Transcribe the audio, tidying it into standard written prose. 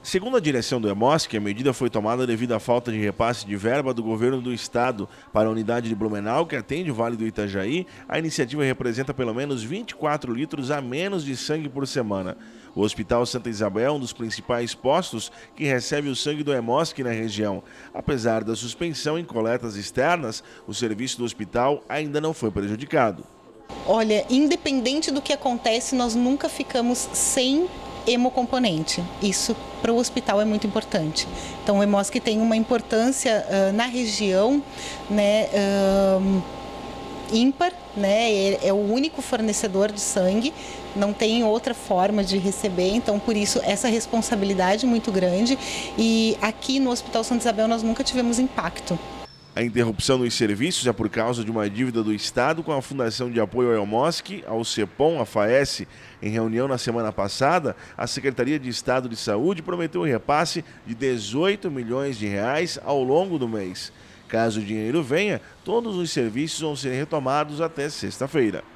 Segundo a direção do Hemosc, a medida foi tomada devido à falta de repasse de verba do governo do estado para a unidade de Blumenau, que atende o Vale do Itajaí. A iniciativa representa pelo menos 24 litros a menos de sangue por semana. O Hospital Santa Isabel é um dos principais postos que recebe o sangue do Hemosc na região. Apesar da suspensão em coletas externas, o serviço do hospital ainda não foi prejudicado. Olha, independente do que acontece, nós nunca ficamos sem hemocomponente. Isso para o hospital é muito importante. Então o Hemosc tem uma importância na região, né, ímpar, né, é o único fornecedor de sangue, não tem outra forma de receber, então por isso essa responsabilidade muito grande, e aqui no Hospital Santa Isabel nós nunca tivemos impacto. A interrupção dos serviços é por causa de uma dívida do Estado com a Fundação de Apoio ao Hemosc, ao CEPOM, a FAES. Em reunião na semana passada, a Secretaria de Estado de Saúde prometeu um repasse de 18 milhões de reais ao longo do mês. Caso o dinheiro venha, todos os serviços vão ser retomados até sexta-feira.